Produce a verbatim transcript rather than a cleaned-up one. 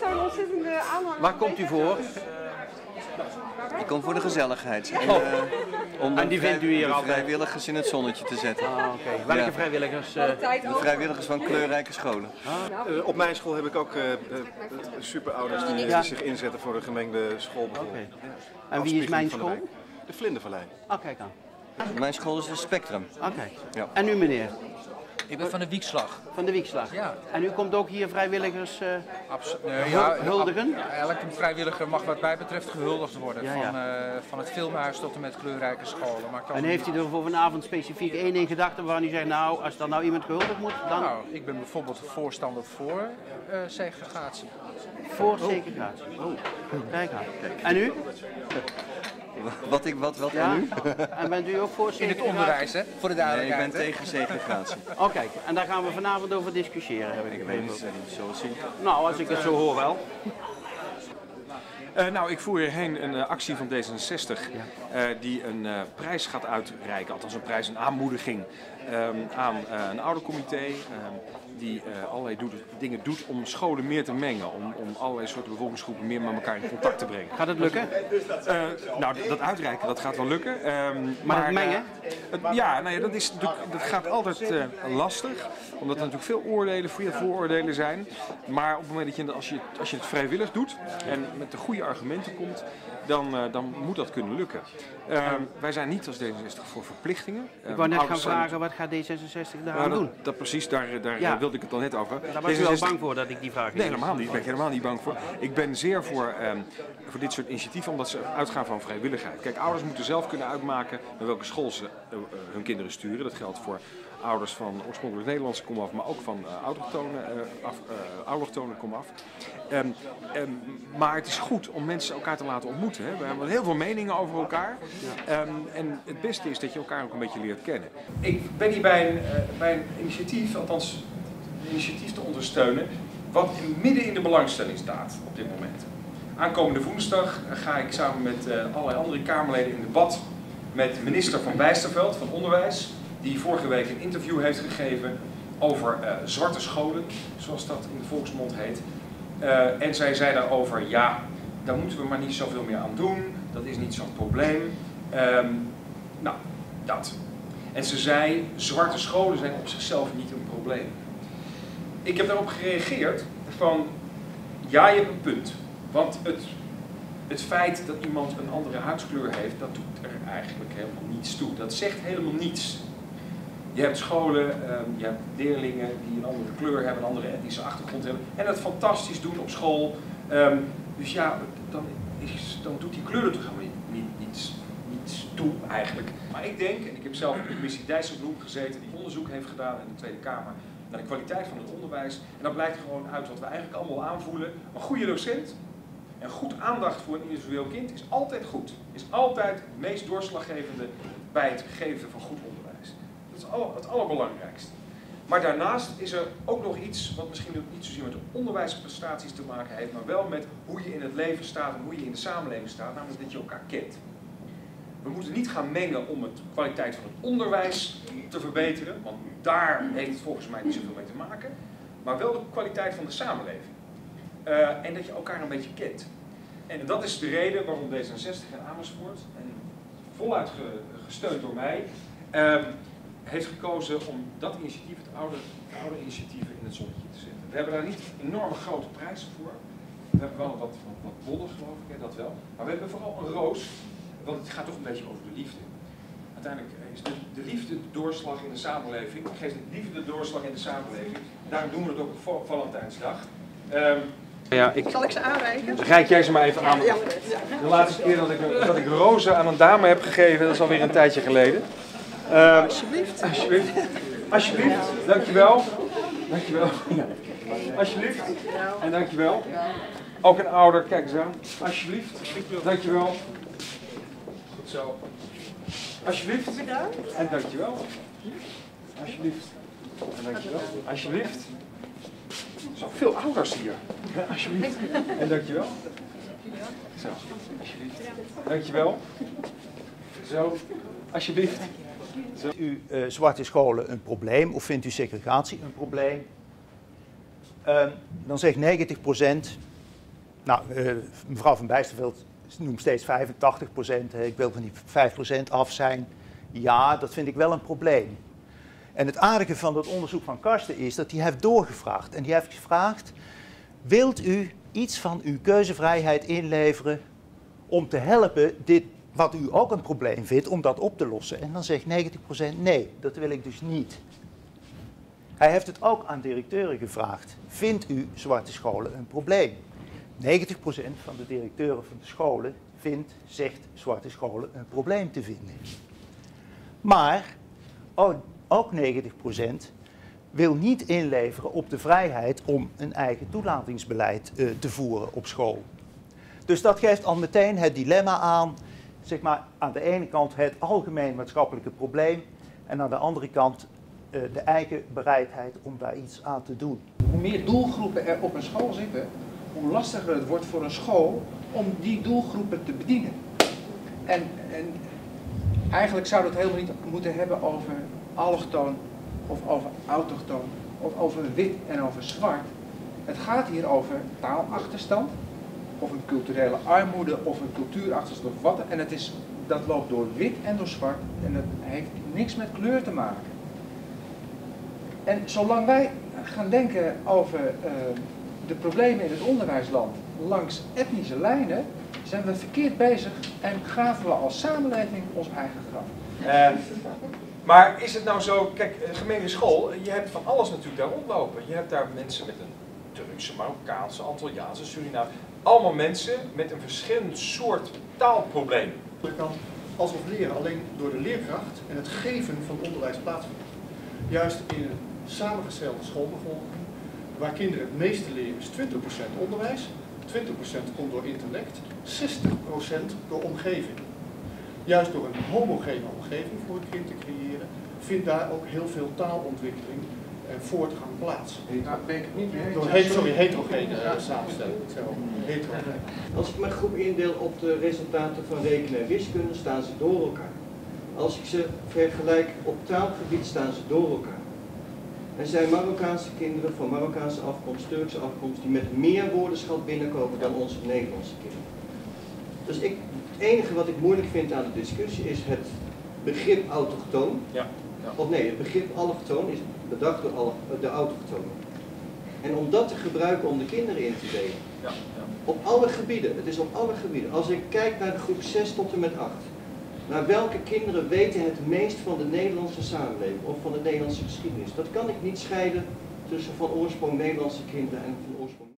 een ontzettende aanhang. Waar komt u voor? Ik kom voor de gezelligheid. En, Oh. uh, om En die vindt u hier de altijd? vrijwilligers in het zonnetje te zetten. Ah, oké. Okay. Welke Ja. vrijwilligers? Uh... De vrijwilligers van kleurrijke scholen. Ah. Uh, op mijn school heb ik ook uh, uh, superouders die uh, ja. zich inzetten voor een gemengde schoolbijeenkomst. Okay. Ja. En wie is mijn school? De, de Vlindervallei. Ah, kijk aan. Mijn school is de Spectrum. Oké. Okay. Ja. En u meneer? Ik ben van de Wiekslag. Van de Wiekslag? Ja. En u komt ook hier vrijwilligers uh, nee, ja, huldigen? Ja, elke vrijwilliger mag wat mij betreft gehuldigd worden. Ja, ja. Van, uh, van het filmhuis tot en met kleurrijke scholen. Maar en heeft u er voor vanavond specifiek één in gedachten waarvan u zegt, nou, als er nou iemand gehuldigd moet, dan... Nou, ik ben bijvoorbeeld voorstander voor uh, segregatie. Voor segregatie? Oh, kijk aan. En u? Wat ik, wat, wat ja? en u? En bent u ook voor segregatie? In het onderwijs, hè? Voor de duidelijkheid. Nee, ik ben tegen segregatie. Oh, kijk, en daar gaan we vanavond over discussiëren, heb ik Ik weet niet zo zien. Nou, als ik het zo hoor wel. Uh, nou, ik voer hierheen een uh, actie van D zesenzestig uh, die een uh, prijs gaat uitreiken, althans een prijs, een aanmoediging um, aan uh, een oudercomité um, die uh, allerlei doet, dingen doet om scholen meer te mengen, om, om allerlei soorten bevolkingsgroepen meer met elkaar in contact te brengen. Gaat het lukken? Uh, nou, dat uitreiken, dat gaat wel lukken. Um, maar, maar het mengen? Uh, het, ja, nou ja, dat, is, dat gaat altijd uh, lastig, omdat er natuurlijk veel oordelen, veel vooroordelen zijn. Maar op het moment dat je, als je, als je het vrijwillig doet en met de goede argumenten komt, dan, uh, dan moet dat kunnen lukken. Uh, wij zijn niet als D zesenzestig voor verplichtingen. Ik wou net gaan vragen, wat gaat D zesenzestig daar aan nou, doen? Dat, dat precies, daar, daar ja. wilde ik het al net over. Daar was u wel bang voor dat ik die vraag Nee, helemaal niet. Daar ben ik helemaal niet bang voor. Ik ben zeer voor, um, voor dit soort initiatieven, omdat ze uitgaan van vrijwilligheid. Kijk, ouders moeten zelf kunnen uitmaken naar welke school ze uh, uh, hun kinderen sturen. Dat geldt voor ouders van oorspronkelijk Nederlandse komaf, maar ook van uh, autochtonen uh, af, uh, autochtonen komaf. Um, um, maar het is goed om mensen elkaar te laten ontmoeten. Hè. We hebben heel veel meningen over elkaar. Um, en het beste is dat je elkaar ook een beetje leert kennen. Ik ben hier bij een, uh, bij een initiatief, althans een initiatief te ondersteunen, wat midden in de belangstelling staat op dit moment. Aankomende woensdag ga ik samen met uh, allerlei andere Kamerleden in debat met minister Van Bijsterveld van Onderwijs, die vorige week een interview heeft gegeven over uh, zwarte scholen, zoals dat in de volksmond heet. Uh, en zij zei daarover, ja, daar moeten we maar niet zoveel meer aan doen, dat is niet zo'n probleem. Um, nou, dat. En ze zei, zwarte scholen zijn op zichzelf niet een probleem. Ik heb daarop gereageerd van, ja, je hebt een punt. Want het, het feit dat iemand een andere huidskleur heeft, dat doet er eigenlijk helemaal niets toe. Dat zegt helemaal niets. Je hebt scholen, um, je hebt leerlingen die een andere kleur hebben, een andere etnische achtergrond hebben en dat fantastisch doen op school. Um, dus ja, dan, is, dan doet die kleur er toch helemaal niet, niet, niets, niets toe eigenlijk. Maar ik denk, en ik heb zelf in de commissie Dijsselbloem gezeten die onderzoek heeft gedaan in de Tweede Kamer naar de kwaliteit van het onderwijs. En dat blijkt gewoon uit wat we eigenlijk allemaal aanvoelen. Een goede docent en goed aandacht voor een individueel kind is altijd goed. Is altijd het meest doorslaggevende bij het geven van goed onderwijs. Dat is het allerbelangrijkste. Maar daarnaast is er ook nog iets wat misschien niet zozeer met de onderwijsprestaties te maken heeft, maar wel met hoe je in het leven staat en hoe je in de samenleving staat, namelijk dat je elkaar kent. We moeten niet gaan mengen om de kwaliteit van het onderwijs te verbeteren, want daar heeft het volgens mij niet zoveel mee te maken, maar wel de kwaliteit van de samenleving. Uh, en dat je elkaar een beetje kent. En dat is de reden waarom D zesenzestig en Amersfoort, en voluit gesteund door mij, uh, heeft gekozen om dat initiatief, het oude, oude initiatieven, in het zonnetje te zetten. We hebben daar niet enorme grote prijzen voor. We hebben wel wat, wat, wat bonnen, geloof ik, hè, dat wel. Maar we hebben vooral een roos, want het gaat toch een beetje over de liefde. Uiteindelijk is de, de liefde de doorslag in de samenleving, geeft de liefde de doorslag in de samenleving. Daarom doen we het ook op Valentijnsdag. Um, Ja, ik... Zal ik ze aanreiken? Reik jij ze maar even aan. Ja. De laatste keer dat ik, dat ik rozen aan een dame heb gegeven, dat is alweer een tijdje geleden. Uh, Alsjeblieft. Alsjeblieft. Alsjeblieft. Dankjewel. Dankjewel. Ja. Alsjeblieft. En dankjewel. Ook een ouder, kijk eens aan. Alsjeblieft. Dankjewel. Goed zo. Alsjeblieft. Bedankt. En dankjewel. Alsjeblieft. En dankjewel. Alsjeblieft. Zo veel ouders hier. Ja, alsjeblieft. En dankjewel. Zo, alsjeblieft. Dankjewel. Zo, alsjeblieft. Vindt u uh, zwarte scholen een probleem of vindt u segregatie een probleem? Uh, dan zegt negentig procent nou, uh, mevrouw Van Bijsterveld noemt steeds vijfentachtig procent. Ik wil van die vijf procent af zijn. Ja, dat vind ik wel een probleem. En het aardige van dat onderzoek van Karsten is dat hij heeft doorgevraagd. En die heeft gevraagd, wilt u iets van uw keuzevrijheid inleveren om te helpen dit, wat u ook een probleem vindt, om dat op te lossen? En dan zegt negentig procent nee, dat wil ik dus niet. Hij heeft het ook aan directeuren gevraagd. Vindt u zwarte scholen een probleem? negentig procent van de directeuren van de scholen vindt, zegt zwarte scholen een probleem te vinden. Maar ook, ook negentig procent wil niet inleveren op de vrijheid om een eigen toelatingsbeleid uh, te voeren op school. Dus dat geeft al meteen het dilemma aan, zeg maar, aan de ene kant het algemeen maatschappelijke probleem en aan de andere kant uh, de eigen bereidheid om daar iets aan te doen. Hoe meer doelgroepen er op een school zitten, hoe lastiger het wordt voor een school om die doelgroepen te bedienen. En, en eigenlijk zou het helemaal niet moeten hebben over allochtoon of over autochtoon of over wit en over zwart. Het gaat hier over taalachterstand of een culturele armoede of een cultuurachterstand of wat. En het is, dat loopt door wit en door zwart en dat heeft niks met kleur te maken. En zolang wij gaan denken over uh, de problemen in het onderwijsland langs etnische lijnen, zijn we verkeerd bezig en graven we als samenleving ons eigen graf. Uh, maar is het nou zo, kijk, gemene school, je hebt van alles natuurlijk daar rondlopen. Je hebt daar mensen met een Turkse, Marokkaanse, Antilliaanse, Surinaamse, allemaal mensen met een verschillend soort taalprobleem. Alsof leren alleen door de leerkracht en het geven van onderwijs plaatsvindt. Juist in een samengestelde schoolbevolking, waar kinderen het meeste leren, is twintig procent onderwijs, twintig procent komt door intellect, zestig procent door omgeving. Juist door een homogene omgeving voor een kind te creëren, vindt daar ook heel veel taalontwikkeling en voortgang plaats. Nou, ben ik het niet meer. Door he sorry, heterogene uh, samenstelling. Heterogene. Als ik mijn groep indeel op de resultaten van rekenen en wiskunde, staan ze door elkaar. Als ik ze vergelijk op taalgebied, staan ze door elkaar. Er zijn Marokkaanse kinderen van Marokkaanse afkomst, Turkse afkomst, die met meer woordenschat binnenkomen dan onze Nederlandse kinderen. Dus ik, het enige wat ik moeilijk vind aan de discussie is het begrip autochtoon. Ja. Ja. Of nee, het begrip allochtoon is bedacht door alle, de autochtonen. En om dat te gebruiken om de kinderen in te delen. Ja. Ja. Op alle gebieden, het is op alle gebieden. Als ik kijk naar de groep zes tot en met acht. Naar welke kinderen weten het meest van de Nederlandse samenleving of van de Nederlandse geschiedenis? Dat kan ik niet scheiden tussen van oorsprong Nederlandse kinderen en van oorsprong